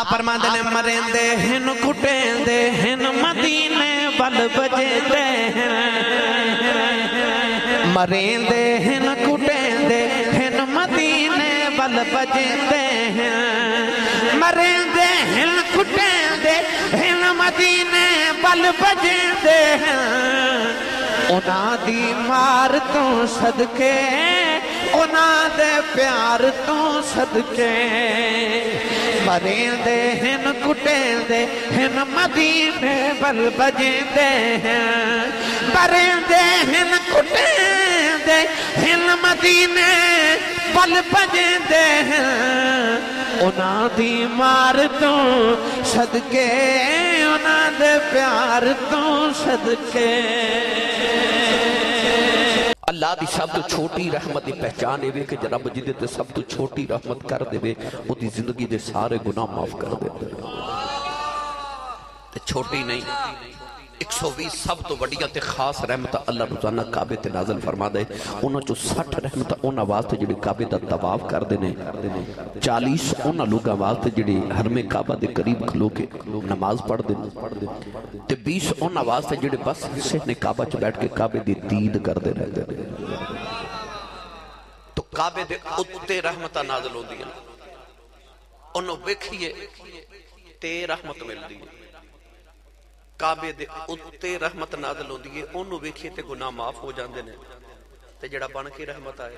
آپ فرماندے نے مرندے ہن کٹیندے ہن مدینے ول بجیندے مرندے ہن کٹیندے ہن مدینے ول بجیندے مرندے ہن کٹیندے ہن مدینے ول بجیندے انہاں دی مار تو صدقے انہاں دے پیار تو صدقے مرندے ہن کٹیندے ہن مدینے ول بجیندے مرندے ہن کٹیندے ہن مدینے ول بجیندے انہاں دی مار تو صدقے انہاں دے پیار تو صدقے اللہ دی سب تو چھوٹی رحمت دی پہچان ہے کہ رب جدے تے سب تو چھوٹی رحمت کر دے وہ دی زندگی دے سارے گناہ معاف کر دے چھوٹی نہیں 120 سب تو وڈیاں تے خاص رحمت اللہ روزانہ کعبے تے نازل فرما دے انہاں چو 60 رحمت انہاں واسطے جڑی کعبے دا طواف کر دینے 40 انہاں لوگاں واسطے جڑی حرم کعبہ دے قریب کھلو کے نماز پڑھ دینے تے 20 انہاں واسطے جڑے بس صحن کعبہ چ بیٹھ کے کعبے دی دید کر دے رہتے ہیں تو کعبے دے اتے رحمتہ نازل ہو دیا انہوں ویکھئے تے رحمت مل دی کعبے دے اتے رحمت نازل ہو دیئے انہوں ویکھئے تے گناہ معاف ہو جاندے نے تے جڑا بن کے رحمت آئے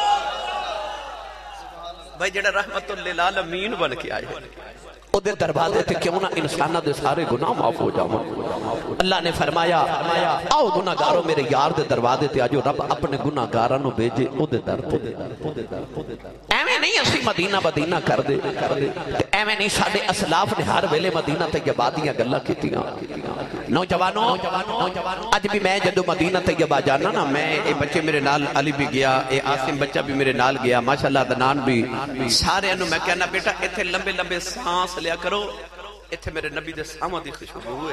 بھائی جڑا رحمت للعالمین بن کے آئے او دے دروازے تے کیوں نہ انسانہ دے سارے گناہ معاف ہو جاؤں اللہ نے فرمایا آؤ گناہگاروں میرے یار دے دروازے تے آجو رب اپنے گناہگارانوں بھیجے او دے در تے ایویں نہیں اسی مدینہ مدینہ کر دے ایویں نہیں ساڑے اسلاف نے ہر ویلے مدینہ طیبادیاں گلہ کیتیاں نوجوانوں آج بھی میں جدو مدینہ طیبہ جانا نا میں اے بچے میرے نال علی بھی گیا اے آسم بچہ بھی میرے نال گیا ماشاءاللہ دنان بھی سارے انہوں میں کہنا بیٹا ایتھے لمبے لمبے سانس لیا کرو ایتھے میرے نبی دے سامہ دی خوشبو ہے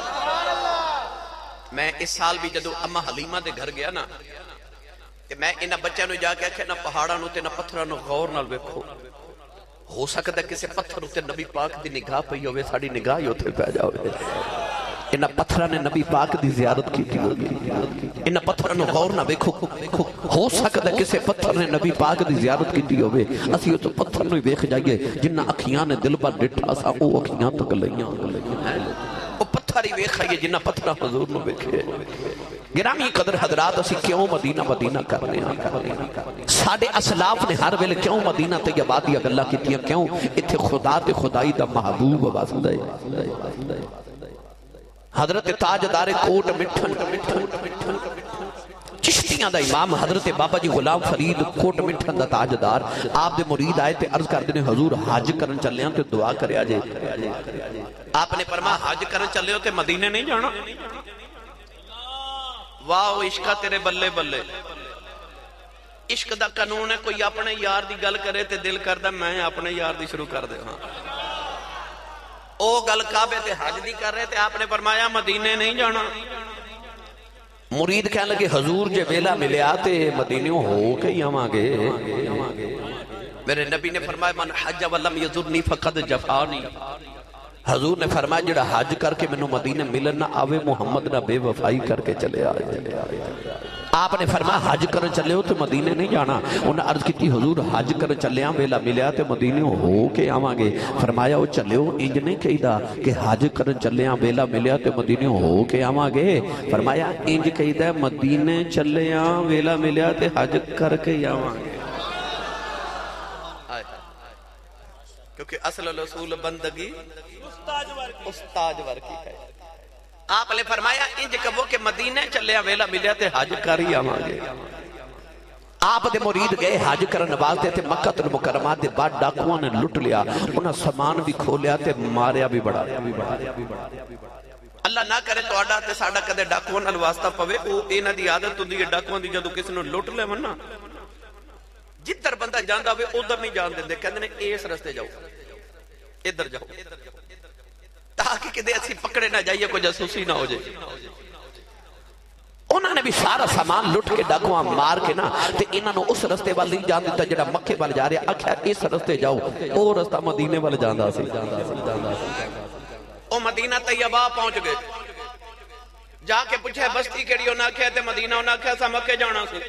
میں اس سال بھی جدو امہ حلیمہ دے گھر گیا نا کہ میں انہ بچہ نو جا کے کہ نہ پہاڑا نو تے نہ پتھرہ نو غور نال بیکھو ہو سکتا ہے کسی پتھر ہوتے نبی پاک دی نگاہ پہ ہوئے ساڑی نگاہ ہی ہوتے پہ جاؤے انہ پتھرہ نے نبی پاک دی زیارت کی تھی انہ پتھرہ نو غور نہ بیکھو ہو سکتا ہے کسی پتھر نے نبی پاک دی زیارت کی تھی ہوئے اسی ہو تو پتھر نو بیکھ جائیے جنہ اکھیاں نے دل پر ڈٹھا سا او اکھیاں تک لئیاں وہ پتھر ہی بیکھ آئیے جنہ پتھرہ حضور نو بیکھے گرامی قدر حضرات اسی کیوں مدینہ مدینہ کرنے ساڑے اسلاف نے ہر ویلے کیوں مدینہ طیبادی اگلہ کی تیاں کیوں اتھے خدا تے خدائی دا محبوب واسدہ ہے حضرت تاجدار کوٹ مٹھن چشتیاں دا امام حضرت بابا جی غلام فرید کوٹ مٹھن دا تاجدار آپ دے مرید آئے تے عرض کر دینے حضور حج کرن چلے ہیں تے دعا کرے آجے آپ نے فرمایا حج کرن چلے ہو تے مدینے نہیں جانا واہ عشقہ تیرے بلے بلے عشق دا قانون ہے کوئی اپنے یار دی گل کرے تے دل کر دا میں اپنے یار دی شروع کر دے ہاں او گل کعبے تے حج دی کر رہے تے آپ نے فرمایا مدینے نہیں جانا مرید کہنے لگے حضور جے ویلا ملے آتے مدینیوں ہو کے ہی ہم آگے میرے نبی نے فرمایا من حج ولم یزرنی فقد جفانی حضور نے فرمایا جڑا حج کر کے منو مدینہ ملن نہ آوے محمد نہ بے وفائی کر کے چلے آئے آپ نے فرمایا حج کر چلے ہو تو مدینے نہیں جانا انہیں عرض کی تھی حضور حج کر چلے ہیں ویلا ملیا تو مدینے ہو کے آواں گے فرمایا وہ چلے ہو انج نہیں کہی دا کہ حج کر چلے ہیں ویلا ملیا تو مدینے ہو کے آواں گے فرمایا انج کہی دا مدینے چلے ہیں ویلا ملیا تو حج کر کے آواں گے کیونکہ اصل رسول بندگی استاج ور کی ہے آپ نے فرمایا انج کبو کہ مدینہ چلے ویلا ملیا تے حج کر ہی آواں گے آپ دے مرید گئے حج کرن واسطے تے مکہ المکرمہ دے بعد ڈاکواں نے لٹ لیا انہاں سامان بھی کھولیا تے ماریا بھی بڑا اللہ نہ کرے تو آڈا تے ساڑا کدے ڈاکواں نال واسطہ پوے او انہاں دی عادت ہوندی ہے ڈاکواں دی جدوں کسی نوں لٹ لے نا جدھر بندہ جاندا ہوئے ادھر نہیں جان دیندے کہندے نے اس رستے جاؤ ادھر جاؤ تاکہ کدے اسی پکڑے نہ جائیے کوئی جاسوسی نہ ہو جائے انہوں نے بھی سارا سامان لٹ کے ڈاکواں مار کے نا تے انہوں نے اس رستے وال نہیں جان دیتا جڑا مکے وال جا رہا. آکھیا اس رستے جاؤ. او رستہ مدینے وال جاندا سی. او مدینہ طیبہ پہنچ گئے. جا کے پوچھے بستی کیڑی انہاں کہے تے مدینہ انہاں کہے سا مکے جانا سی.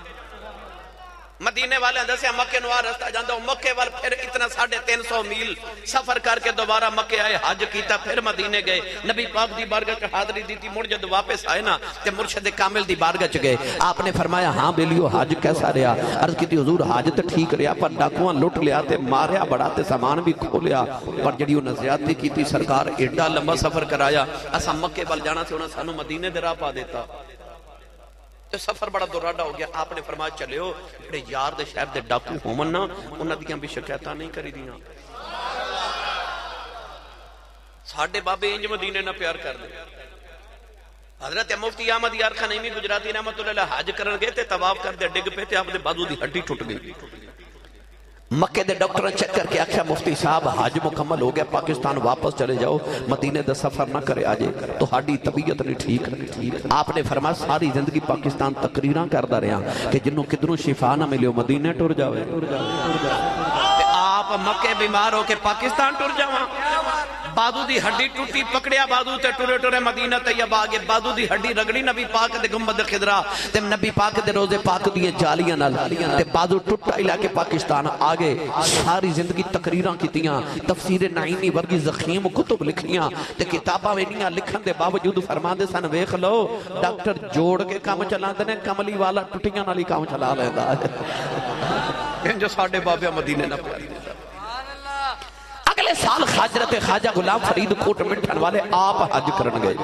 مدینے والے دسیا مکے نو رستہ جاندا. مکے وال پھر اتنا 350 میل سفر کر کے دوبارہ مکے آئے, حج کیتا, پھر مدینے گئے, نبی پاک دی بارگاہ چ حاضری دیتی. مڑ جد واپس آئے نا تے مرشد کامل دی بارگاہ چ گئے. آپ نے فرمایا ہاں بیلیو حج کیسا رہا؟ عرض کی حضور حج تے ٹھیک رہا پر ڈاکواں لٹ لیا تے ماریا بڑا تے سامان بھی کھولیا, پر جڑی انہاں زیادتی کیتی سرکار ایڈا لمبا سفر کرایا. اساں مکے وال جانا سی, انہاں سانو مدینے دے راہ پا دیتا. سفر بڑا دوراڈا ہو گیا. آپ نے فرمایا چلے ہو جڑے یار دے شہر دے ڈاکو ہومن نا انہاں دیاں بھی شکایتاں نہیں کری دیاں. ساڈے بابے انج مدینے نہ پیار کر دے. حضرت مفتی احمد یار خنیمی گجراتی رحمت اللہ علیہ حج کرن گئے تے طواف کر دے ڈگ پے تے آپ دے بازو دی ہڈی ٹوٹ گئی. مکے دے ڈاکٹر چیک کر کے آکھیا مفتی صاحب حج مکمل ہو گیا, پاکستان واپس چلے جاؤ, مدینے دا سفر نہ کرے آجے تو ہاڈی طبیعت نہیں ٹھیک. آپ نے فرمایا ساری زندگی پاکستان تقریراں کردا رہا کہ جنوں کدروں شفا نہ ملیو مدینے ٹر جاوے. آپ مکے بیمار ہو کے پاکستان ٹر جاواں. بازو دی ہڈی ٹوٹی, پکڑیا بازو تے ٹرے ٹرے مدینہ طیبہ آگے. بازو دی ہڈی رگڑی نبی پاک دے گنبد خضرا تے نبی پاک دے روزے پاک دیے جالیاں نال تے بازو ٹوٹا علاقے پاکستان آگے. ساری زندگی تقریراں کیتیاں, تفسیر نعیمی ورگی زخیم کتب لکھیاں تے کتاباں وینیاں لکھن دے باوجود فرماندے سن ویکھ لو ڈاکٹر جوڑ کے کام چلاندے نے, کملی والا ٹٹیاں نال ہی کام چلا لیندا ہے. جو ساڈے بابے مدینے نہ پیاری. اگلے سال حضرت خواجہ غلام فرید کوٹ مٹھن والے آپ حج کرن گئے.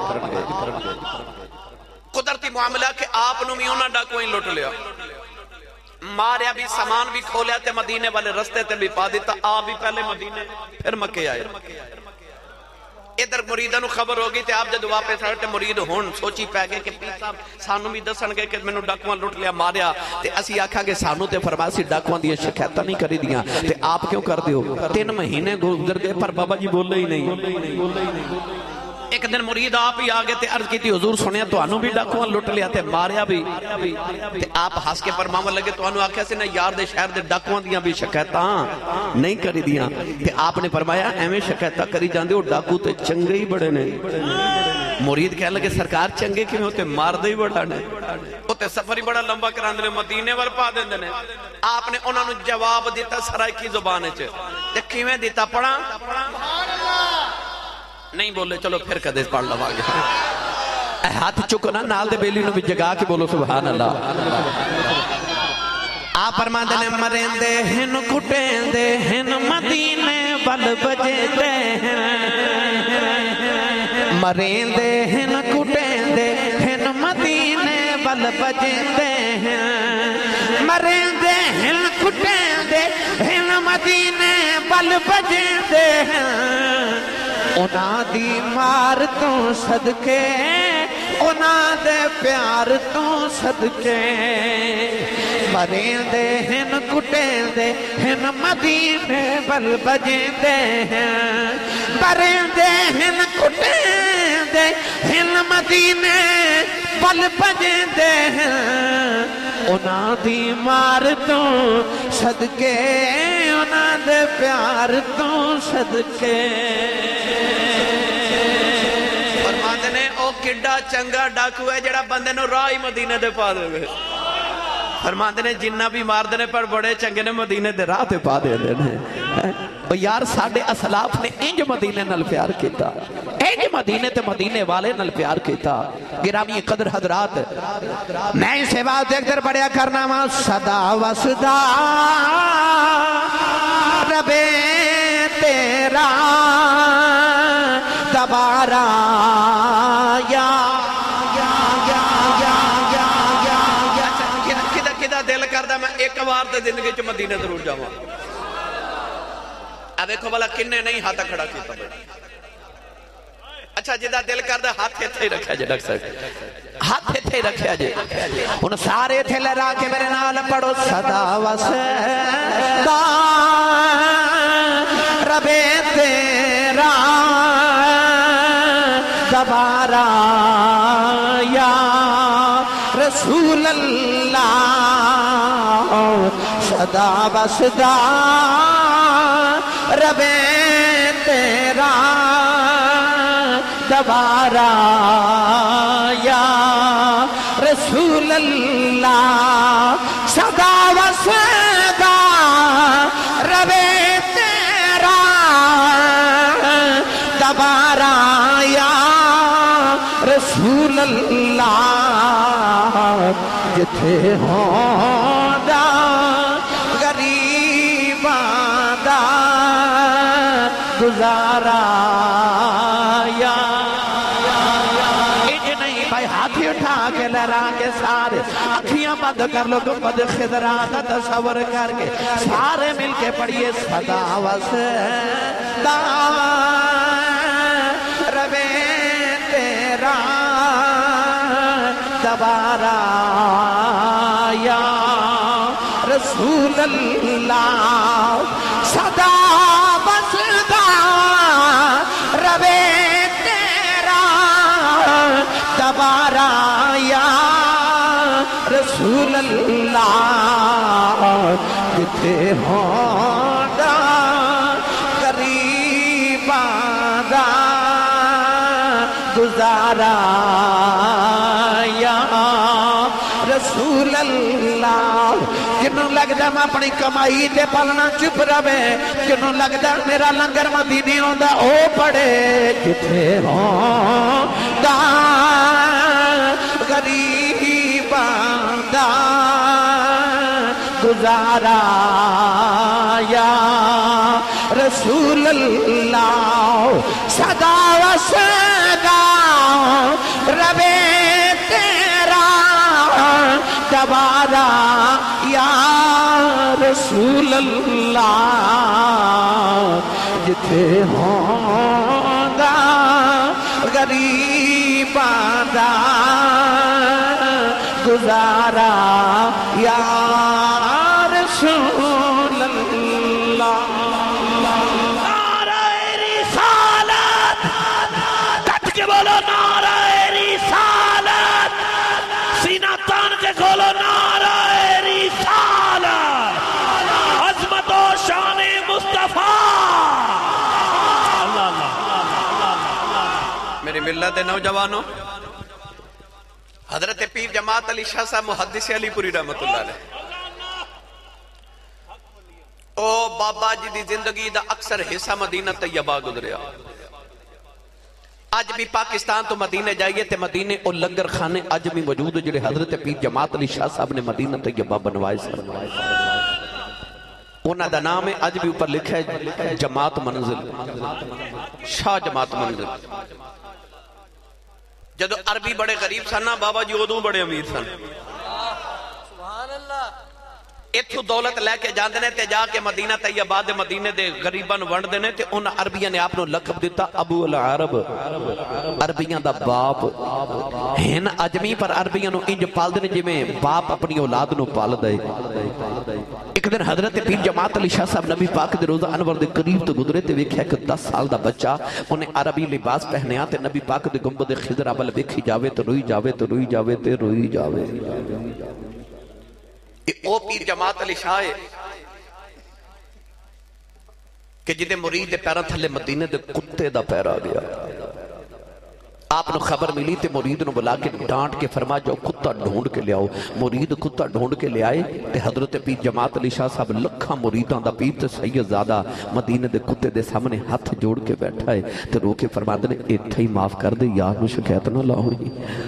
قدرتی معاملہ کہ آپ نو بھی انہاں ڈاکویں لٹ لیا, ماریا بھی, سامان بھی کھولیا تے مدینے والے رستے تے بھی پا دیتا. آپ بھی پہلے مدینے پھر مکے آئے. ادھر مریداں نو خبر ہوگی تے آپ جد واپس آئے تے مرید ہون سوچی پہ گئے کہ پیر صاحب سانو بھی دسن گے کہ مینوں ڈاکواں لٹ لیا ماریا تے اسی آکھا کہ سانو تے فرمایا سی ڈاکواں دی شکایتاں نہیں کری دیاں تے آپ کیوں کر دیو؟ 3 مہینے گزر گئے پر بابا جی بولے ہی نہیں. ایک دن مرید آپ ہی آگے تے عرض کی تھی حضور سنیا تو انہوں بھی ڈاکواں لٹ لیا تے ماریا بھی تے آپ ہس کے فرماون لگے تو انہوں آکھیا سے نہ یار دے شہر دے ڈاکواں دیاں بھی شکایتاں نہیں کری دیاں تے آپ نے فرمایا ایویں شکایتاں کری جاندے ہو ڈاکو تے چنگے ہی بڑے نے. مرید کہنے لگے سرکار چنگے کیوں ہوتے مار دے ہی بڑا نے ہوتے سفر ہی بڑا لمبا کراندے نے مدینے ور پا دیندے نے. آپ نے انہوں نے جواب دیتا سرائکی زبان وچ تے کیویں دیتا پڑھا نہیں بولے چلو پھر کدے پڑھ لواں گے. ہاتھ چکنا نال دے بیلی نو بھی جگا کے بولو سبحان اللہ. آپ فرماندے نے مریندے ہن کٹیندے ہن مدینے ول بجیندے مریندے ہن کٹیندے ہن مدینے ول بجیندے مریندے ہن کٹیندے ہن مدینے ول بجیندے انہاں دی مار تو صدقے انہاں دے پیار تو صدقے مرین دے ہن کٹین دے ہن مدینے ول بجین دے مرین دے ہن کٹین دے ہن مدینے ول بجین دے انہاں دی مار تو صدقے انہاں دے پیار تو صدقے. کڈا چنگا ڈاکو ہے جڑا بندے نو راہ ہی مدینے دے پا دے گئے. فرماندے نے جنہ بھی مار دے پر بڑے چنگے نے مدینے دے راہ تے پا دے نے. یار ساڈے اسلاف نے انج مدینے نال پیار کیتا, انج مدینے تے مدینے والے نال پیار کیتا. گرامی قدر حضرات میں اسے بات ایک در بڑیا کرنا وا صدا وصدا ربے تیرا دوبارہ یا کدھا دل کردہ میں ایک بار تے زندگی چ مدینے ضرور جاواں. اب دیکھو بھلا کنے نہیں ہاتھ کھڑا کیتا بھائی. اچھا جدا دل کردہ ہاتھ ایتھے ہی رکھیا جے ڈاکٹر صاحب, ہاتھ ایتھے ہی رکھیا جے. ان سارے تھے لہرا کے میرے نال پڑھو صدا وصدا ربے تیرا دوبارہ یا رسول اللہ صدا بسدا ربے تیرا دوبارہ یا رسول اللہ صدا بسدا ربے تیرا دوبارہ یا رسول اللہ جتھے ہوندا غریباں دا گزارا یا نہیں بھائی ہاتھی اٹھا کے لہرا کے سارے اکھیاں بند کر لو گنبد خضرا کا تصور کر کے سارے مل کے پڑھیے صدا وسدا ربے تیرا دوبارہ یا رسول اللہ صدا بسدا ربے تیرا دوبارہ یا رسول اللہ جتھے ہوندا غریباں دا گزارا یا رسول اللہ جنوں لگدا میں اپنی کمائی تے پلنا چپ رہے جنوں لگدا میرا لنگر مدینے ہوندا او پڑے جتھے ہوندا غریباں دا گزارا یا رسول اللہ صدا وسدا ربے تیرا دوبارہ یا رسول اللہ جتھے ہوندا غریباں دا گزارا یا رسول اللہ نعرہ رسالت کٹ کے بولو نعرہ رسالت سینہ تان کے کھولو نعرہ رسالت عظمت و شان مصطفیٰ اللہ اللہ میری ملت نوجوانوں حضرت پیر جماعت علی شاہ صاحب محدث علی پوری رحمت اللہ علیہ او بابا جی دی زندگی دا اکثر حصہ مدینہ طیبہ گزریا اج بھی پاکستان تو مدینہ جائیے تے مدینے او لنگر خانے اج بھی موجود جڑے حضرت پیر جماعت علی شاہ صاحب نے مدینہ طیبہ بنوائے سے انہاں دا نام ہے اج بھی اوپر لکھا ہے جماعت منزل شاہ جماعت منزل جدو عربی بڑے غریب سن نا بابا جی ادو بڑے امیر سن اتھو دولت لے کے جاندے نے تے جا کے مدینہ طیبہ دے مدینے دے غریباں وانڈ دے نے تے ان عربیاں نے آپ نو لقب دیتا ابو العرب عربیاں دا باپ ہن اجمی پر عربیاں نو انج پال دے جے میں باپ اپنی اولاد نو پال دے ایک دن حضرت پیر جماعت علی شاہ صاحب نبی پاک دے روزہ انور دے قریب تو گزرے تے ویکھیا کہ 10 سال دا بچہ انہیں عربی لباس پہنیا تے نبی پاک دے گنبد خضرا ول ویکھی جاوے تے روئی جاوے تے روئی جاوے تے روئی جاوے او پیر جماعت علی شاہ ہے کہ جدے مرید دے پیران تھلے مدینے دے کتے دا پیر آ گیا آپ نے خبر ملی تے مرید نے بلا کے ڈانٹ کے فرما جاؤ کتا ڈھونڈ کے لے آؤ مرید کتا ڈھونڈ کے لے آئے تے حضرت پیر جماعت علی شاہ صاحب لکھاں مریداں دا پیر تے سید زادہ مدینے دے کتے دے سامنے ہاتھ جوڑ کے بیٹھا ہے تے رو کے فرما دے ایتھے ہی معاف کر دے یار نو شکایت نہ لاؤں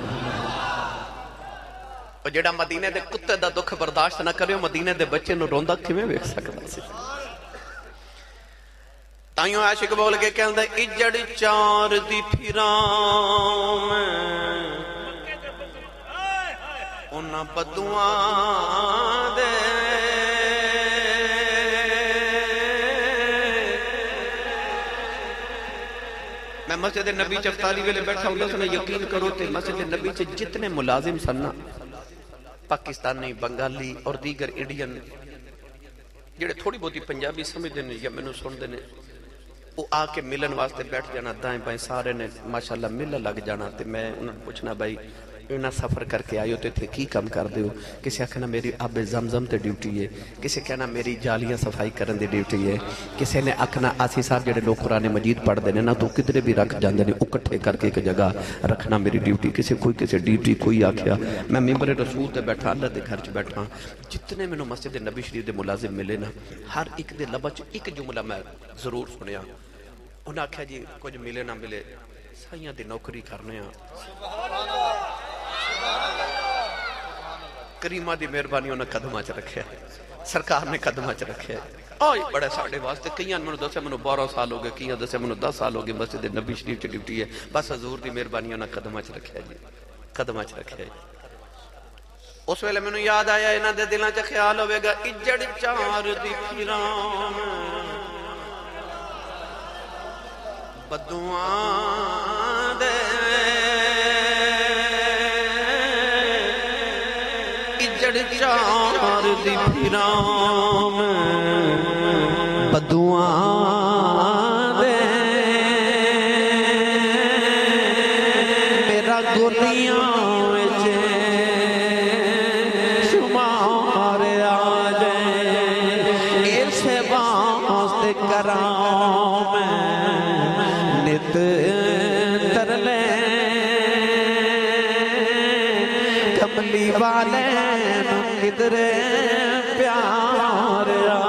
اور جڑا مدینے دے کتے دا دکھ برداشت نہ کرے مدینے دے بچے نو روندہ کیویں ویکھ سکدا سی تائیوں عاشق بول کے کہندا اجڑ چار دی پھراں میں انہاں بدواں دے میں مسجد نبی چفتالی ویلے بیٹھا ہوں سنا یقین کرو تے مسجد نبی سے جتنے ملازم سننا پاکستانی بنگالی اور دیگر انڈین جڑے تھوڑی بہتی پنجابی سمجھ دینے یا میں نے سن دینے وہ آ کے ملن واسطے بیٹھ جانا دائیں بائیں سارے نے ماشاءاللہ ملن لگ جانا تے میں انہوں نے پوچھنا بھائی इन्ना सफ़र करके आए हो तो इत्थे की काम करते हो? किसी आखना मेरी आबे जमजम ते ड्यूटी है, किसी कहना मेरी जालियां सफाई करने की ड्यूटी है, किसी ने आखना आसी साहब जेडे लोग कुरान मजीद पढ़ते हैं ना तो किधरे भी रख जाते हैं, इकट्ठे करके एक जगह रखना मेरी ड्यूटी। किसी ड्यूटी कोई आख्या मैं मिंबर रसूल ते बैठा, अल्लाह के घर च बैठा, जितने मैनू मस्जिद नबी शरीफ के मुलाजिम मिले ना हर एक दे लबा च एक जुमला मैं जरूर सुनिया। उन्हें आख्या जी कुछ मिले ना मिले साइयां दी नौकरी करने करीमा दी मेहरबानी उन्हें कदम च रखे, सरकार ने कदम च रखे। बड़ा साढ़े वास्ते कई मैंने दस मैंने 12 साल हो गए, कई दस मैंने 10 साल हो गए मस्जिद नबी शरीफ च ड्यूटी है, बस हजूर की मेहरबानी उन्हें कदम च रखे जी, कदम च रखे। उस वेले मैनू याद आया इन्हां दे दिलां च ख्याल होवेगा इज्जड़ चार दी फिरां बदुआं दे इज्जड़ चार दी फिरां बदुआं दे मेरा गोलियां विच शुमार आ जाए इसे वास्ते करां मैं नित तरले कमली वाले किधरे प्यार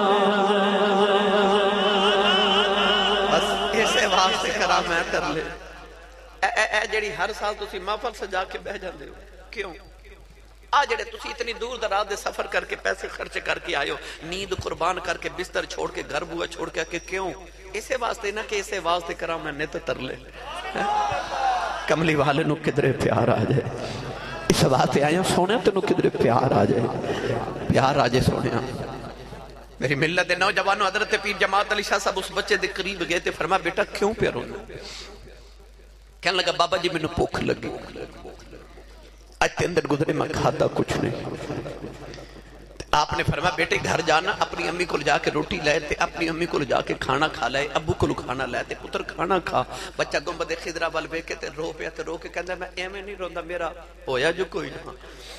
बस इसे वास्ते करा मैं तरले। जेड़ी हर साल तुसी महफल सजा के बह जाते हो क्यों? आ जेड़े तुसी इतनी दूर दराज दे सफर करके पैसे खर्च करके आयो, नींद कुर्बान करके बिस्तर छोड़ के घर बुआ छोड़ के आके क्यों? इसे वास्ते ना कि इसे वास्ते करा मैं नित तरले कमली वाले नू किधरे प्यार आ जाए। इस वास्ते आया सोने तेनू किधरे प्यार आ जाए, प्यार आ जाए सोने। मेरी मिल्लत दे नौजवानों हजरत पीर जमात अली शाह साहब उस बच्चे दे करीब गए थे, फरमा बेटा क्यों प्यार होना? कहने लगा बाबा जी मैनू भुख लगी, आज 3 दिन गुजरे मैं खाता कुछ नहीं। आपने फरमाया बेटे घर जाना अपनी अम्मी को जाके रोटी लाए ते अपनी अम्मी को जाके खाना खा लाए, अबू को खाना लाए ते पुत्र खाना खा। बच्चा गुंबद खिदरा वाल वेख के ते रो पिया ते रो के कहंदा मैं एवें नहीं रोंदा, मेरा होया जो कोई ना।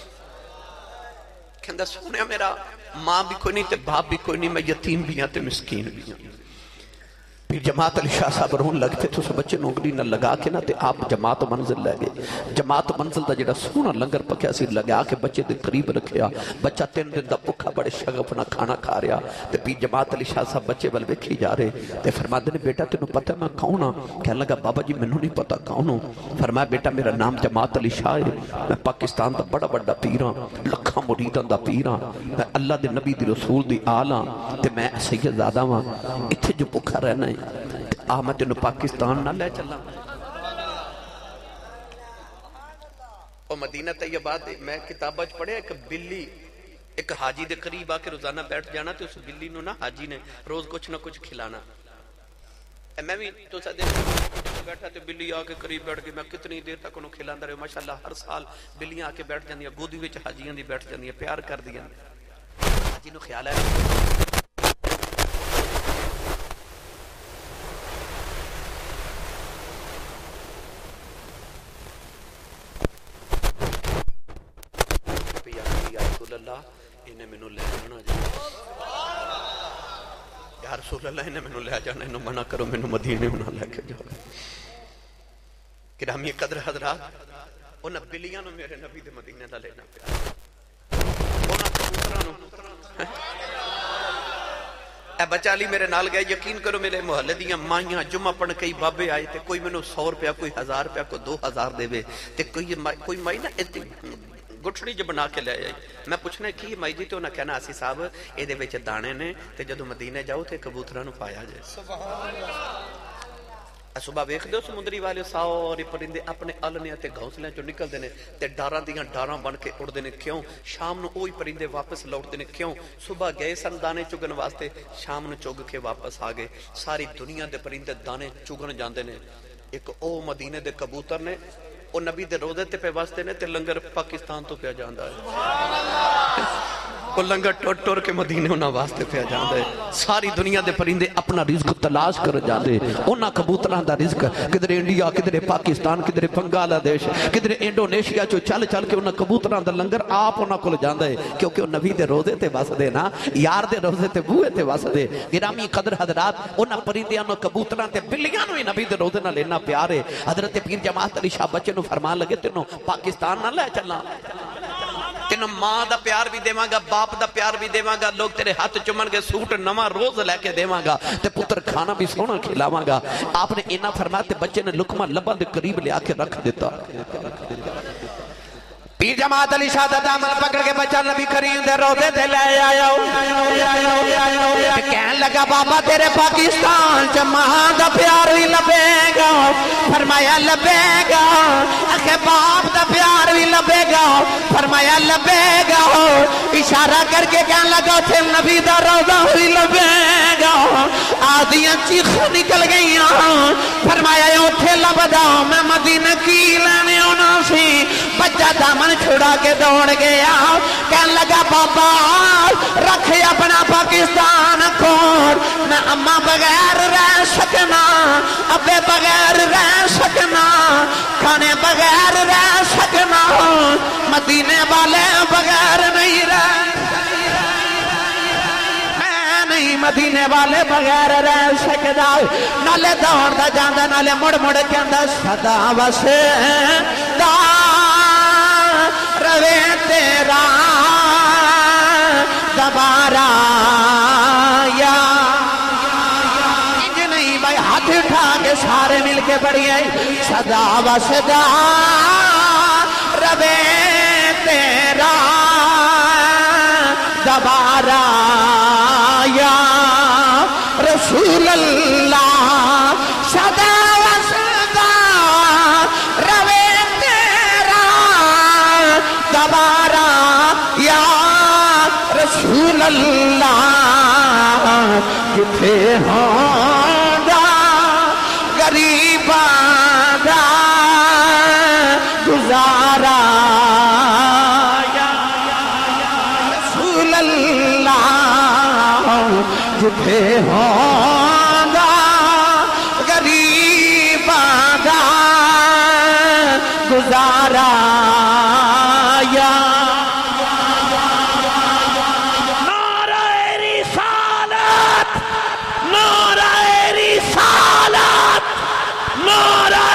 कहंदा सोनिया मेरा मां भी कोई नहीं ते बाप भी कोई नहीं, मैं यतीम भी हां ते मिस्कीन भी हां। फिर जमात अली शाह साहब रोन लगते थे, उस बच्चे नौकरी न लगा के ना ते आप जमात मंजिल लै गए। जमात मंजिल का जो सोहना लंगर पकया सी लगा के बच्चे के करीब रखा, बच्चा 3 दिन का भुखा बड़े शगफ ना खाना खा रहा। तो फिर जमात अली शाह साहब बच्चे वाल वेखी जा रहे ते फरमाते ने बेटा तेन पता मैं कौन हाँ? कहने लगा बाबा जी मैनू नहीं पता कौन हो। फरमाया बेटा मेरा नाम जमात अली शाह है, मैं पाकिस्तान का बड़ा बड़ा पीर हाँ, लखा मुरीदां दा पीर हाँ, मैं अल्लाह के नबी दी रसूल दी आल हाँ ते मैं सैयदजादा हाँ, इत्थे जो भुखा रहना है आ मैं तेन पाकिस्तान ना ले चला। और मदीना तैयबा मैं किताबा च पढ़िया एक बिल्ली एक हाजी दे करीब आके रोजाना बैठ जाना तो उस बिल्ली नू ना हाजी ने रोज कुछ ना कुछ खिलाना। मैं भी तो बैठा तो बिल्ली आके करीब बैठ गई, मैं कितनी देर तक उन्होंने खिलांदा रहा। माशाअल्लाह हर साल बिल्लियां आके बैठ जांदियां, गोदी विच हाजियां दी बैठ जांदियां, प्यार कर दियां। हाजी नू ख्याल है इन्हें मैनू ले जाना जी, यार रसूल अल्लाह इन्हें मैनू ले जाना, इन्हें मना करो मैनू मदीने ना लेके जाओ। गिरामी कदर हजरात उन्हें बिल्लियां नू मेरे नबी दे मदीने दा लेना पिया। ए बच्चा अली मेरे नाल गए, यकीन करो मेरे मुहल्ले दियां माइयां जुम्मा पढ़ कई बाबे आए थे, कोई मैनू 100 रुपया कोई 1000 रुपया कोई 2000 देवे ते कोई माई ना गुठड़ी ज बना के ले आई। मैं पूछना की माई जी, तो उन्हें कहना आसी साहब ये दाने ने ते जदों मदीने जाओ तो कबूतरां नूं पाया जाए। सुबह वेख दो समुद्री वाले सारे परिंदे अपने अलनिया ते घोंसलियां चों निकलते हैं ते डारां दियां डारां बन के उड़ते हैं। क्यों? शाम नूं ओही परिंदे वापस लौटते हैं। क्यों? सुबह गए सन दाने चुगन वास्ते, शाम नूं चुग के वापस आ गए। सारी दुनिया के परिंदे दाने चुगन जाते हैं। एक ओ मदीने दे कबूतर ने वो नबी दे रोज़े ते पे वास्ते ने ते लंगर पाकिस्तान तो पिया जांदा है। وہ لنگر ٹور ٹور کے مدینے انہاں واسطے پہ جاندے ساری دنیا دے پرندے اپنا رزق تلاش کر جاندے انہاں کبوتران دا رزق کدھر انڈیا کدھر پاکستان کدھر بنگلہ دیش کدھر انڈونیشیا چو چل چل کے انہاں کبوتران دا لنگر آپ انہاں کل جاندے کیونکہ وہ نبی دے روزے تے وس دے نا یار دے روزے تے بوئے تے وس دے گرامی قدر حضرات انہاں پرندیاں نو کبوتران تے بلیاں نو نبی دے روزے نہ لینا پیارے حضرت پیر جماعت علی شاہ بچے نو فرمان لگے تینوں پاکستان نہ لے چلنا تینوں ماں دا پیار بھی دیواں گا باپ دا پیار بھی دیواں گا لوگ تیرے ہاتھ چمن کے سوٹ نواں روز لے کے دیواں گا تے پتر کھانا بھی سونا کھلاواں گا آپ نے اینا فرمایا تے بچے نے لقمہ لباں دے قریب لے آ کے رکھ دیتا پیر جماعت علی شاہ دا دامن پکڑ کے بچہ نبی کریم دے روزے تے لے آیا کہنے لگا بابا تیرے پاکستان چ ماں دا پیار بھی لبے گا فرمایا لبے گا اکھے باپ دا پیار بھی لبے گا فرمایا لبے گا اشارہ کر کے کہنے لگا تھے نبی دا روزہ بھی لبے گا آدھیاں چیخیں نکل گئیاں فرمایا اوتھے لبدا میں مدینہ کی لینے ہونا سی بچہ دامن چھڑا کے دوڑ گیا کہنے لگا بابا رکھ اپنا پاکستان کھول میں اماں بغیر رہ سکنا ابے بغیر رہ سکنا کھانے بغیر رہ سکنا مدینے والے بغیر نہیں رہ مدینے والے بغیر رہ سکدا نالے دوڑ دا جاندہ نالے مڑ مڑ کے اندر صدا وسے دا روے تیرا دوبارہ یا انج نہیں بھائی ہاتھ اٹھا کے سارے مل کے پڑھی آئی صدا وسے دا روے تیرا دوبارہ یا رسول اللہ صدا وصدا روے تیرا دوبارہ یا رسول اللہ کتے ہوندا غریباں دا گزارا جتھے ہوندا غریباں دا گزارا یا نعرہ رسالت نعرہ رسالت نعرہ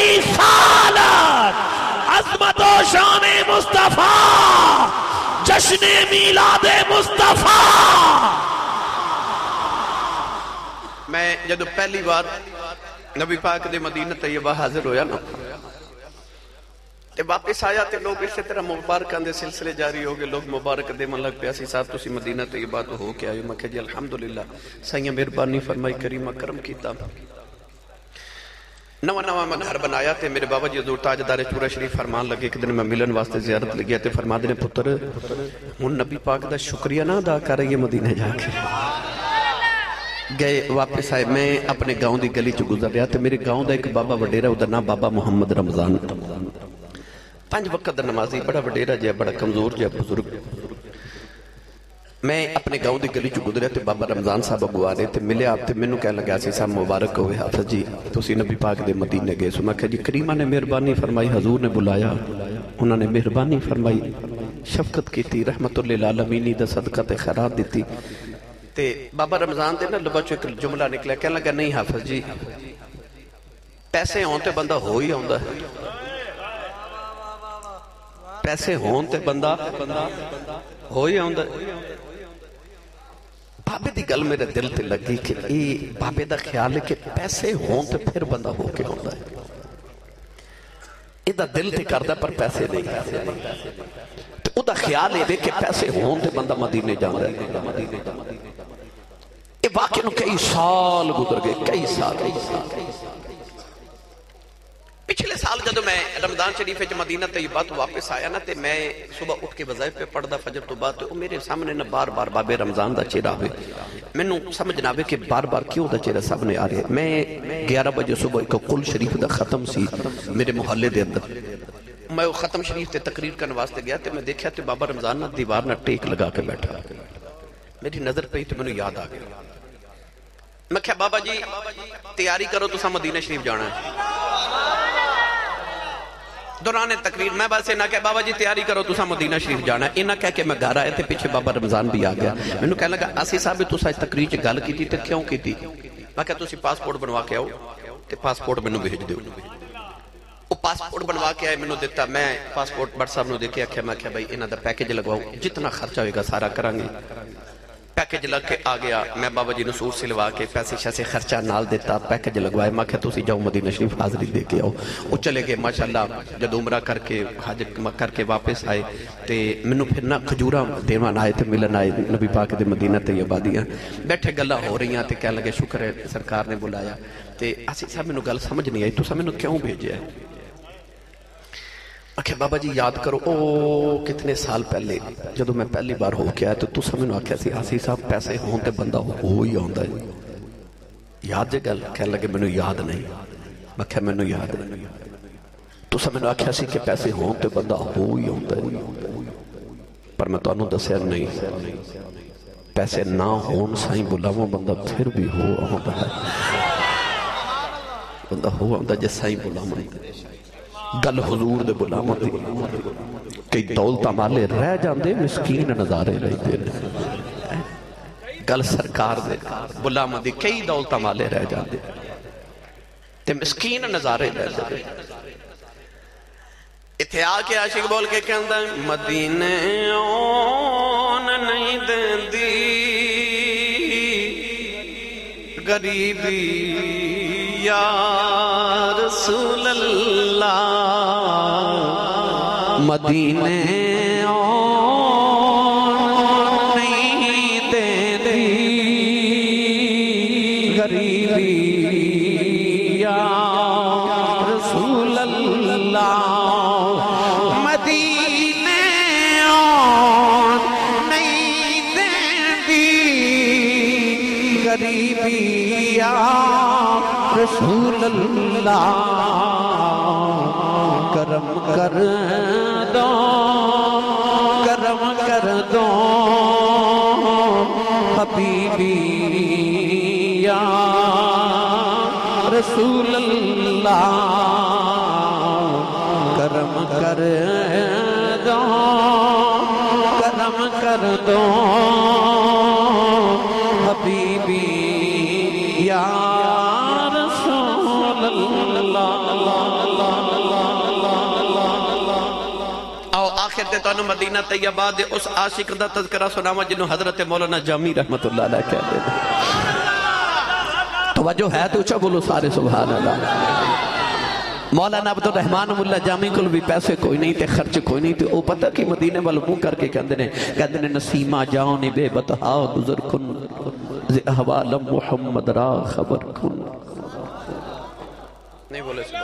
رسالت عظمت و شان مصطفیٰ جشن میلاد مصطفیٰ میں جدو پہلی بار نبی پاک دے مدینہ طیبہ حاضر ہویا نا تے واپس آیا تے لوگ اسی طرح مبارکان دے سلسلے جاری ہو گئے لوگ مبارک دے من لگ پیاسی صاحب تسی مدینہ طیبہ تو ہو کے آئے میں کہا جی الحمدللہ سائیاں مہربانی فرمائی کریمہ کرم کیتا نواں نواں میں گھر بنایا تے میرے بابا جی حضور تاجدار چورہ شریف فرمان لگے ایک دن میں ملن واسطے زیارت لگیا تے فرما دینے پتر ہن نبی پاک دا شکریہ نہ ادا کر رہی ہے مدینہ جا کے گئے واپس آئے میں اپنے گاؤں دی گلی چ گزر رہا تے میرے گاؤں دا ایک بابا وڈیرا ادھر نام بابا محمد رمضان 5 وقت دا نمازی بڑا وڈیرا جے بڑا کمزور جے بزرگ میں اپنے گاؤں دی گلی چ گزریا تے بابا رمضان صاحب اگو آ رہے تے ملے آپ تے مینوں کہنے لگا سی صاحب مبارک ہوئے حافظ جی تسی نبی پاک دے مدینے گئے سو میں کہا جی کریمہ نے مہربانی فرمائی حضور نے بلایا انہوں نے مہربانی فرمائی شفقت کی تھی رحمت للعالمین دا صدقہ تے خیرات دیتی تے بابا رمضان دے نا لبا چو ایک جملہ نکلا کہنے لگا نہیں حافظ جی پیسے ہون تے بندہ ہو ہی آؤندا ہے پیسے ہون تے بندہ ہو ہی آؤندا ہے بابے دی گل میرے دل تے لگی کہ بابے دا خیال ہے کہ پیسے ہون تے پھر بندہ ہو کے آؤندا ہے دا دل تے کردہ پر پیسے نہیں تو او دا خیال ہے کہ پیسے ہون تے بندہ مدینے جاندہ ہے یہ واقعی نو کئی سال گزر گئے کئی سال پچھلے سال جدو میں رمضان شریف مدینہ طیبہ تو واپس آیا نا تے میں صبح اٹھ کے وظائف پہ پڑھ دا فجر تو بعد تو میرے سامنے نا بار بار بابے رمضان دا چہرہ ہوئے میں نو سمجھ نہ ہوئے کہ بار بار کیوں دا چہرہ سامنے آ رہے میں 11 بجے صبح ایک قل شریف دا ختم سی میرے محلے دے اندر میں ختم شریف تے تقریر کرنے واسطے گیا تے میں دیکھا تے بابا رمضان نہ دیوار نہ ٹیک لگا کے بیٹھا، میری نظر پہ تے میں یاد آ گیا، میں کہا بابا جی تیاری کرو تسا مدینہ شریف جانا ہے۔ دوران تقریر میں بس نہ کہ بابا جی تیاری کرو تسا مدینہ شریف جانا ہے، انہاں کہہ کے میں گھر آئے تے پیچھے بابا رمضان بھی آ گیا، میں نے کہنے لگا اسی صاحب تسا اس تقریر چ گل کیتی تے کیوں کیتی؟ میں کہا تسی پاسپورٹ بنوا کے آؤ تے پاسپورٹ مینوں بھیج دیو۔ وہ پاسپورٹ بنوا کے آئے مینوں دیتا، میں پاسپورٹ بٹ صاحب نو دے کے آکھیا، میں کہا بھائی انہاں دا پیکج لگواؤ، جتنا خرچہ ہوئے گا سارا کریں گے۔ پیکج لگ کے آ گیا، میں بابا جی نو سوٹ سلوا کے پیسے شیسے خرچہ نال دیتا، پیکج لگوائے، میں کہا تسی جاؤ مدینہ شریف حاضری دے کے آؤ۔ وہ چلے گئے ماشاءاللہ، جد عمرہ کر کے حج کر کے واپس آئے تے منو پھر نہ کھجورا دیوان آئے تے ملن آئے نبی پاک دے مدینہ طیبہ، بیٹھے گلا ہو رہی ہیں تے کہنے لگے شکر ہے سرکار نے بلایا تے اسی صاحب منو گل سمجھ نہیں آئی، تسا منو کیوں بھیجیا ہے؟ آکھے بابا جی یاد کرو او کتنے سال پہلے جدو میں پہلی بار ہو کے آیا تو تسا میں نے آکھیا سی آسی صاحب پیسے ہون تے بندہ ہو ہی آندا ہے، یاد جے گل؟ کہنے لگے میں نے یاد نہیں، میں کہا میں نے یاد نہیں، تسا میں نے آکھیا سی کہ پیسے ہون تے بندہ ہو ہی آندا ہے، پر میں تو انہوں دسیا نہیں، پیسے نہ ہون سائیں بلاؤں بندہ پھر بھی ہو آندا ہے، بندہ ہو آندا جے سائیں بلاؤں گل حضور دے بلاؤں دی، کئی دولتہ مالے رہ جاندے مسکین نظارے لئی دے، گل سرکار دے بلاؤں دی کئی دولتہ مالے رہ جاندے تے مسکین نظارے لے دے۔ اتھے آکے عاشق بول کے کہندہ مدینے آن نہیں دیں دی غریبی یا رسول اللہ، مدینے آن نہیں دیں دی غریبی یا رسول اللہ، مدینے آن نہیں دیں دی غریبی یا رسول اللہ، کرم کر دو کرم کر دو حبیبی یا رسول اللہ، کرم کر دو کرم کر دو حبیبی یا رسول اللہ۔ آؤ آخر تے تو مدینہ طیبہ دے اس عاشق دا تذکرہ سناوا جنہوں حضرت مولانا جامی رحمت اللہ علیہ کہتے ہیں، توجہ ہے تو اچھا بولو سارے سبحان اللہ۔ مولانا عبد الرحمن ملا جامی کل بھی پیسے کوئی نہیں تے خرچ کوئی نہیں تے او پتہ کہ مدینے والوں کر کے کہندے نے نسیمہ جاؤں بے بتہا گزر کن زی احوال محمد را خبر کن، نہیں بولے سبحان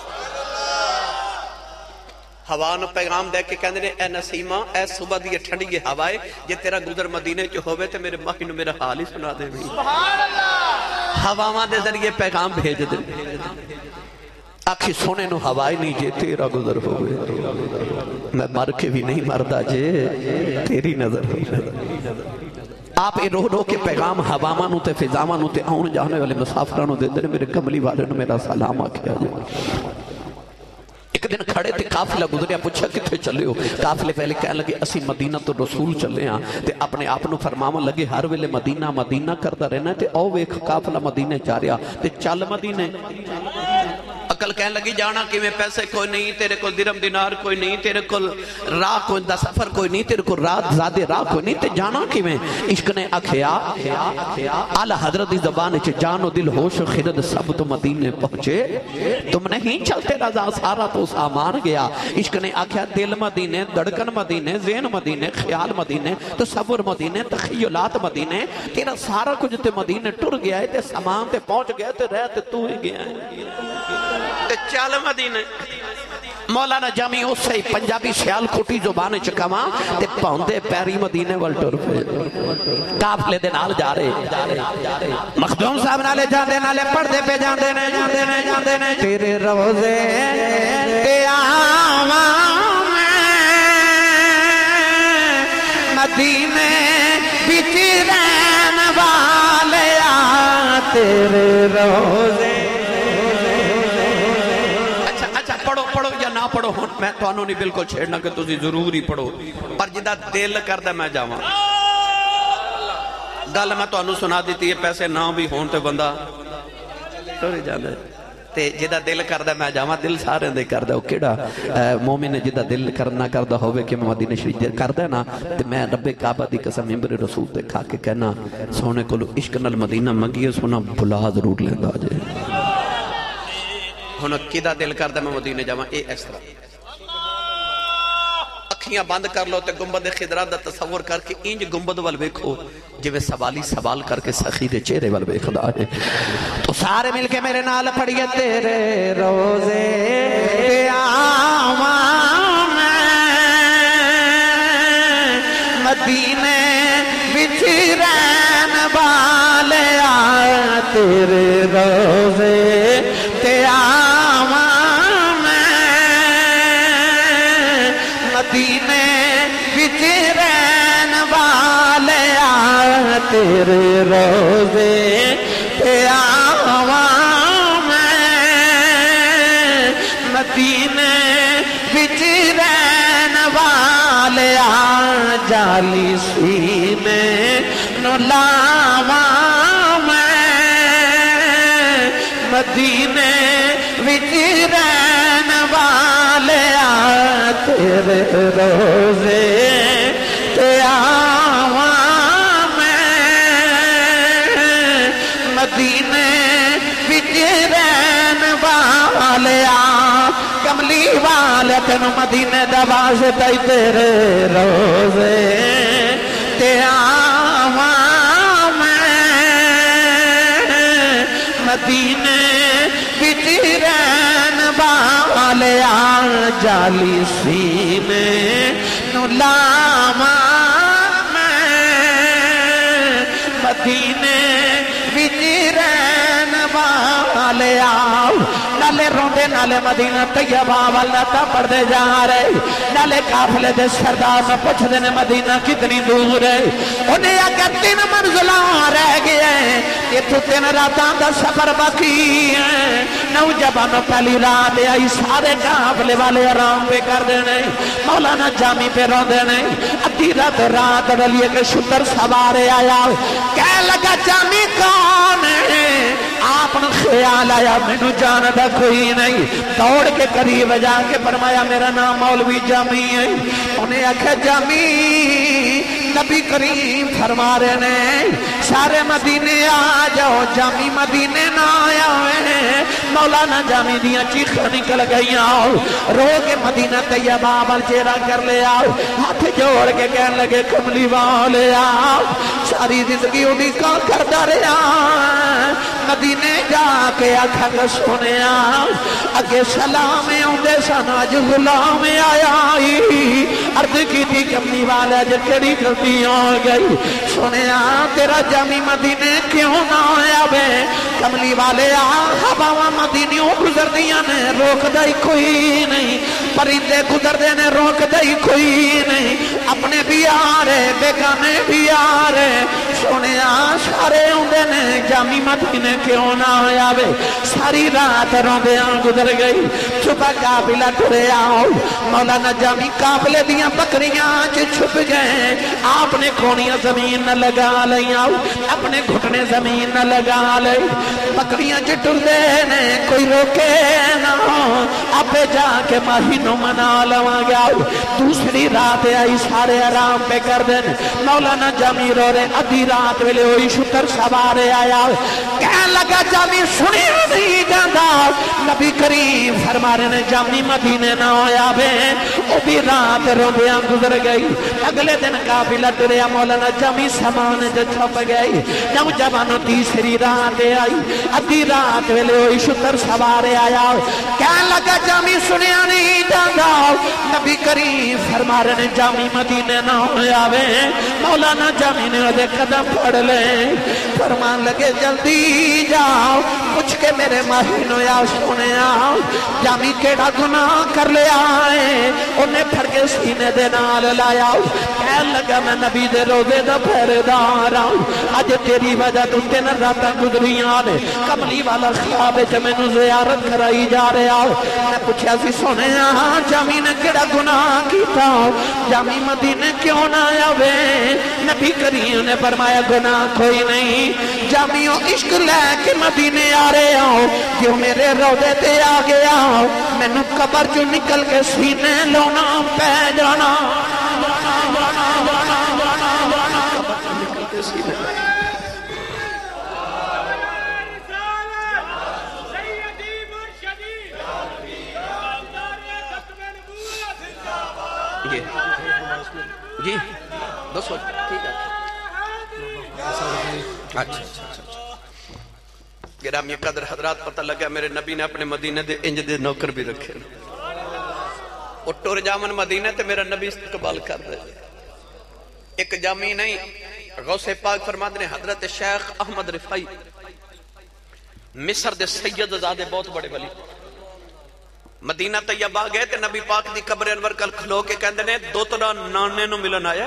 ہوا نو پیغام دے کے کہندے نے اے نسیمہ اے صبح دی ٹھنڈی یہ ہوائے جے تیرا گزر مدینے چ ہوئے تے میرے ماہی نو میرا حال ہی سنا دے بھی، ہواواں دے ذریعے پیغام بھیج دے، آکھی سونے نو ہوائی نہیں جے تیرا گزر ہوئے، میں مر کے بھی نہیں مردہ جے تیری نظر ہوئے۔ آپ اے رو کے پیغام ہواواں نو تے فضاواں نو تے آن جانے والے مسافران نو دے دے میرے کملی والے نو میرا سلام آکھیا جائے۔ ایک دن کھڑے تے قافلہ گزریا، پوچھا کتھے چلے ہو؟ قافلے پہلے کہنے لگے اسی مدینہ تو رسول چلے ہاں تے اپنے آپ نو فرماون لگے ہر ویلے مدینہ مدینہ کرتا رہنا تے او ویکھ قافلہ مدینہ جا رہا تے چل مدینہ۔ عقل کہنے لگی جانا کہ میں پیسے کوئی نہیں، تیرے کو درم دینار کوئی نہیں، تیرے کو راہ کوئی دا سفر کوئی نہیں، تیرے کو رات زیادہ راہ کوئی نہیں، تے جانا کہ میں عشق نے آکھیا اعلی حضرت دی زبان چ جان و دل ہوش و خرد سب تو مدینے پہنچے، تم نہیں چلتے رضا سارا تو سامان گیا۔ عشق نے آکھیا دل مدینے، دڑکن مدینے، ذہن مدینے، خیال مدینے، تصور مدینے، تخیلات مدینے، تیرا سارا کچھ تے مدینے ٹر گیا ہے تے سامان تے پہنچ گیا تے رہ تے تو ہی گیا ہے تے چال مدینے۔ مولانا جامی اسے پنجابی سیال کھوٹی زبان چکاواں تے پاؤندے پیری مدینے وال ٹر پے قافلے دے نال جا رہے مخدوم صاحب نالے جاندے نالے پردے پہ جاندے نے تیرے روزے تے آواں مدینے بچ رہن والے تیرے روزے پڑھو یا نہ پڑھو میں تو انہوں نہیں بالکل چھیڑنا کہ تسی ضرور ہی پڑھو پر جدہ دل کردہ میں جاواں گل میں تو انہوں سنا دیتی ہے پیسے نہ بھی ہون تے بندہ توڑی جاندے تے جدہ دل کردہ میں جاواں دل سارے دے کردہ وہ کیڑا مومن جدہ دل کرنا کردہ ہوئے کہ میں مدینہ شریف کردہ نا تے میں رب کعبہ دی قسم ممبر رسول تے کھا کے کہنا سونے کو لو عشق نال مدینہ منگیے سونا بھلا ضرور لیندہ آجے ہن کدا دل کردہ میں مدینے جاواں اے اس طرح اکھیاں بند کر لو تے گنبد خضرا دا تصور کر کے انج گنبد وال ویکھو جویں سوالی سوال کر کے سخی دے چہرے وال ویکھدا ہے تو سارے مل کے میرے نال پڑھیے تیرے روزے تے آواں مدینے وچ رہن والے تیرے روزے تے مدینے بچ رہن والے تیرے روزے تے آواں مدینے بچ رہن والے جالی سینے نو لاواں مدینے وچ رہن والے تیرے روزے تے آواں مدینے وچ رہن والے کملی والے تینو مدینے دا واسطہ تیرے روزے تے آواں مدینے وچ رہن والے جالی سینے نو لاواں مدینے وچ رہن والے نالے روندے نالے مدینہ طیبہ والا تا پڑھدے جا رہے نالے قافلے دے سردار میں پوچھدے نے مدینہ کتنی دور ہے انہیں اگر 3 منزلاں رہ گئے یہ تو 3 راتاں دا سفر باقی ہے نوجوانوں پہلی رات آئی سارے قافلے والے آرام پہ کر دینے مولانا جامی پہ رو دینے ادھی رات ڈلیے کے شتر سوارے آیا کہہ لگا جامی کون ہے آپ نے خیال آیا مینو جاندا کوئی نہیں دوڑ کے قریب جا کے فرمایا میرا نام مولوی جامی ہے انہیں آکھا جامی نبی کریم فرما رہے نے سارے مدینے آ جاؤ جامی مدینے نہ آیا ہے مولانا جامی دیا چیخیں نکل گئی آؤ رو کے مدینہ طیبہ وال چہرہ کر لے آؤ ہاتھ جوڑ کے کہنے لگے کملی والے آؤ ساری زندگی انہی کا کرتا رہا مدینے جا کے آکھا گا سونے آؤ اگے سلامیں ہوندے سن آج غلامیں آئی عرض کی تھی کملی والے جکڑی کرتی ہو گئی سونے آؤ تیرا جامی مدینے کیوں نہ آیا بے کملی والے ہواواں مدینیوں گزر دیا نے روک دائی کوئی نہیں پرندے گزر دے نے روک دائی کوئی نہیں اپنے بھی آ رہے بیگانے بھی آ رہے سونے سارے ہوندے نے جامی مدینے کیوں نہ آیا بے ساری رات روندیاں گزر گئی چھپا قافلہ ٹرے آؤ مولانا جامی قافلے دیاں بکریاں چھپ گئے آپ نے کونیاں زمین نہ لگا لئی آؤ اپنے گھٹنے زمین نہ لگا لئی بکریاں ٹر دے نے کوئی روکے نہ اب جا کے ماہینوں منا لوا گیا دوسری رات آئی سارے آرام پہ کر دیں مولانا جامی رو رہے ادھی رات ویلے ہوئی شتر سوارے آیا کہنے لگا جامی سنی نہیں جاندہ نبی کریم فرما رہے نے جامی مدینے نہ ہویا بے وہ بھی رات روندیاں گزر گئی اگلے دن قافلہ ٹریا مولانا جامی سامان جو چھپ گئی نوجوانوں تیسری رات آئی ادھی رات ویلے ہوئی شتر سوارے آیا کہنے لگا جامی سنیا نہیں جانا نبی کریم فرما رہے نے جامی مدینے نہ ہویا بے مولانا جامی نے ادھے قدم پڑھ لے فرمان لگے جلدی جاؤ پوچھ کے میرے مہینوں یا سونے آؤ جامی کیڑا گناہ کر لے آئے انہیں پھڑ کے سینے دے نال لایا کہنے لگا میں نبی دے روزے دا پہردار آؤں آج تیری وجہ تو تین راتاں گزریاں نے کملی والا خواب ہے میں نو زیارت کرائی جا رہے آؤ میں پوچھا سی سونے آؤ جامی نے کیڑا گناہ کیتا جامی مدینے کیوں نہ آیا وے نبی کریم نے فرمایا گناہ کوئی نہیں جامیوں عشق لے کے مدینے آ رہے ہوں کیوں میرے روزے تے آ گیا میں نو قبر جو نکل کے سینے لونا پہ جانا جی بس ٹھیک ہے اچھا گرامی قدر حضرات پتہ لگا میرے نبی نے اپنے مدینے دے انج دے نوکر بھی رکھے وہ ٹور جامن مدینے تے میرا نبی استقبال کر دے ایک جامی نہیں غوث پاک فرماتے ہیں حضرت شیخ احمد رفائی مصر دے سید زادے بہت بڑے ولی مدینہ طیبہ گئے تے نبی پاک دی قبر انور کل کھلو کے کہندے نے دو طرح نانے نو ملن آیا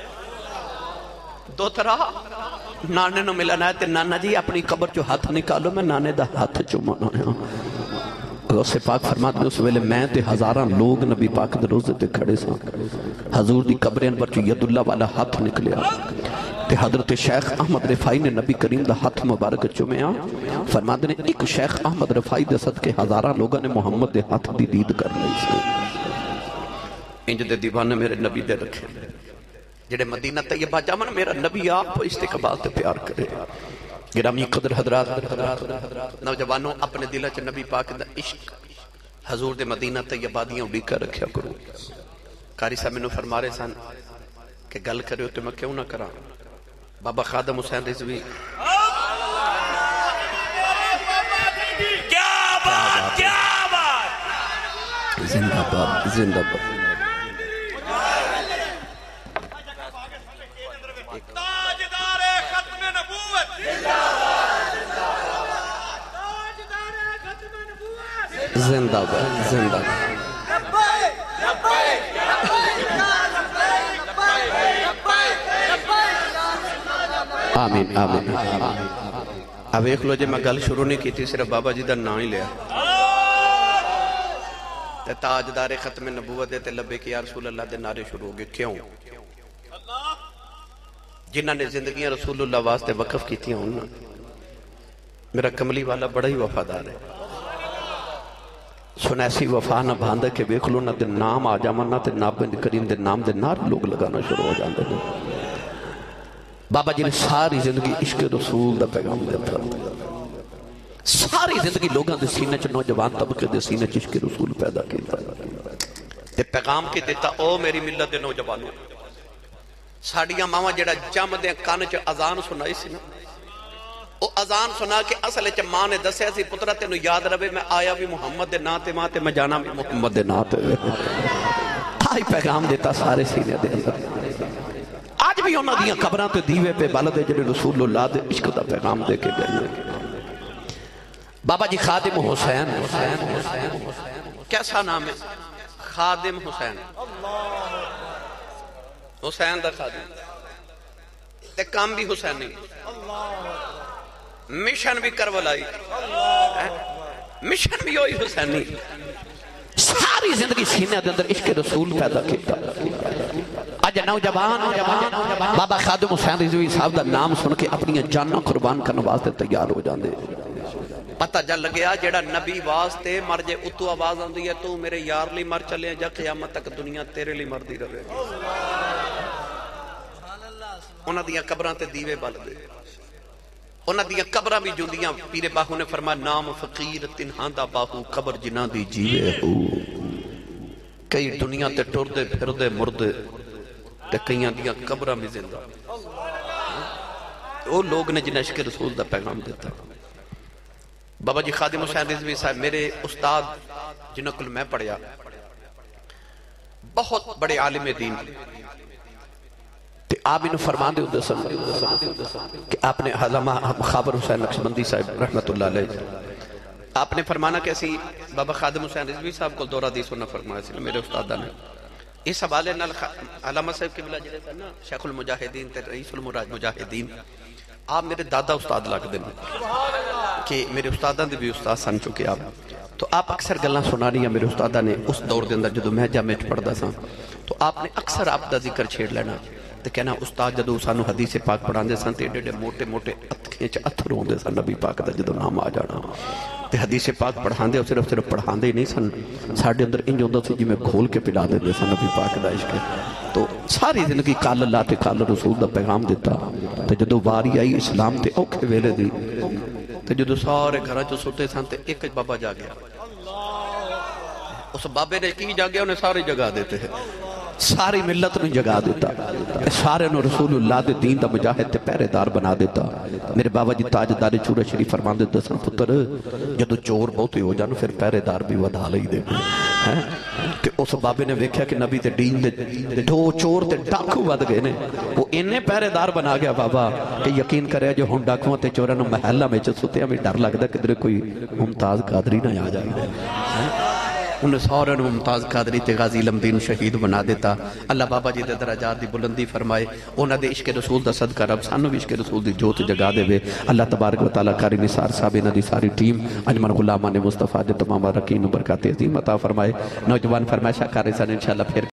دو طرح نانے نو ملن آیا تے نانا جی اپنی قبر جو ہاتھ نکالو میں نانے دا ہاتھ چومنا آیا غوث پاک فرماتے ہیں اس ویلے میں تے ہزاراں لوگ نبی پاک دے روزے تے کھڑے ساں حضور دی قبر انور جو ید اللہ والا ہاتھ نکلیا تے حضرت شیخ احمد رفائی نے نبی کریم دا ہاتھ مبارک چومیا فرماتے ہیں ایک شیخ احمد رفائی دے صدقے ہزاراں لوگوں نے محمد دے ہاتھ دی دید کر لئی سے انج دے دیوانے میرے نبی دے رکھے جڑے مدینہ طیبہ جامن میرا نبی آپ استقبال تے پیار کرے گرامی قدر حضرات نوجوانوں اپنے دلہ چ نبی پاک دا عشق حضور دے مدینہ طیبہ دیاں بھی کر رکھیا کرو قاری صاحب میں فرما رہے سن کہ گل کرے ہو تو میں کیوں نہ کرا بابا خادم حسین رضوی کیا بات زندہ باد زندہ باد تاجدار ختم نبوت زندہ باد زندہ باد آمین آمین اب ایک لو جے میں گل شروع نہیں کی تھی صرف بابا جی دا نام ہی لیا تے تاجدار ختم نبوت تے لبے کہ یا رسول اللہ دے نعرے شروع ہو گئے کیوں جنہ نے زندگیاں رسول اللہ واسطے وقف کی تھی ہوں میرا کملی والا بڑا ہی وفادار ہے سن ایسی وفا نہ باندھے کہ بیکھ لو نہ دے نام آ جاما نہ تے نابن کریم دے نام دے نار لوگ لگانا شروع ہو جاندے ہیں بابا جی نے ساری زندگی عشق رسول دا پیغام دیتا ساری زندگی لوگاں دے سینے چ نوجوان طبقے دے سینے چ عشق رسول پیدا کیتا تے پیغام کی دیتا او میری ملت دے نوجوانوں ساڑیاں ماما جڑا جم دے کان چ اذان سنائی سی نا او اذان سنا کے اصل چ ماں نے دسیا سی پترا تینوں یاد رہے میں آیا بھی محمد دے نام تے ماں تے میں جانا بھی محمد دے نام تے آئی پیغام دیتا سارے سینے دے آج بھی انہاں دیاں قبراں تے دیوے پہ بلدے جڑے رسول اللہ دے عشق دا پیغام دے کے گئے بابا جی خادم حسین کیسا نام ہے خادم حسین حسین دا خادم تے کام بھی حسین نہیں مشن بھی کربلائی مشن بھی ہوئی حسینی ساری زندگی سینے دے اندر عشق رسول پیدا کیتا آج نوجوان بابا خادم حسین رضوی صاحب دا نام سن کے اپنی جانوں قربان کرنے واسطے تیار ہو جاندے پتہ جل لگیا جیڑا نبی واسطے مر جے اتو آواز آندی ہے تو میرے یار لی مر چلے جا قیامت تک دنیا تیرے لی مر دی رہے انہاں دیاں قبراں تے دیوے بل دے انہاں دیاں قبراں بھی جوندیاں پیر باہو نے فرمایا نام فقیر تنہاں دا باہو قبر جنہاں دی جیوے ہو کئی دنیا تے ٹردے پھردے مردے تے کئیاں دیاں قبراں بھی زندہ وہ لوگ نے جنہیں عشق رسول دا پیغام دیتا بابا جی خادم حسین رضوی صاحب میرے استاد جنہوں کل میں پڑھیا بہت بڑے عالم دین تے آپ انہوں فرمان دے ہوتے سن کہ آپ نے علامہ خابر حسین نقشبندی صاحب رحمت اللہ علیہ آپ نے فرمانا کیسی بابا خادم حسین رضوی صاحب کو دورہ حدیث سننا فرمایا سی میرے استادہ نے اس حوالے نال علامہ صاحب قبلہ جڑے تھے نا شیخ المجاہدین تے رئیس المجاہدین آپ میرے دادا استاد لگ دیں کہ میرے استادہ نے بھی استاد سن چکے آپ تو آپ اکثر گلنا سنانی ہیں میرے استادہ نے اس دور دے اندر جدو میں جامعہ پڑھدا سا تو آپ نے اکثر آپ دا ذکر چھیڑ لینا تے کہنا استاد جدو سانو حدیث پاک پڑھان دے سن تے ایڈے موٹے موٹے اتھیں چ اتھر ہوندے سن نبی پاک دا جدو نام آ جانا تے حدیث پاک پڑھان دے صرف پڑھان دے نہیں سن ساڑھے اندر انج ہوندہ سی جی میں کھول کے پلا دے سن نبی پاک دا عشق تو ساری زندگی کال اللہ تے کال رسول دا پیغام دیتا تے جدو واری آئی اسلام تے اوکھے ویلے دی تے جدو سارے گھراں چ سوتے سن تے ایک بابا جا گیا اس بابے نے کی جا گیا انہیں ساری جگہ دیتے ہیں ساری ملت نے جگا دیتا سارے نو رسول اللہ دے دین دا مجاہد تے پہرے دار بنا دیتا میرے بابا جی تاجدار چورہ شریف فرمان دیتا سن پتر جدو چور بہت ہی ہو جانو پھر پہرے دار بھی ودھا لئی دے تے اس بابے نے ویکھیا کہ نبی تے دین دے دو چور تے ڈاکو ود گئے نے وہ انہیں پہرے دار بنا گیا بابا کہ یقین کرے جو ہون ڈاکووں تے چورہ نو محلہ میں چسوتے ہمیں ڈر لگتا کہ در کوئی ممتاز قادری نہ آ جائے انہیں سورن ممتاز قادری تے غازی علمدین شہید بنا دیتا اللہ بابا جی دے درجات دی بلندی فرمائے انہاں دے عشق رسول دا صدقہ رب سانو بھی عشق رسول دی جوت جگا دے وے اللہ تبارک و تعالیٰ قاری نثار صاحب انہاں دی ساری ٹیم انجمن غلامان مصطفیٰ دے تمام رکین و برکات عظیم عطا فرمائے نوجوان فرمائشہ کاری سن انشاءاللہ پھر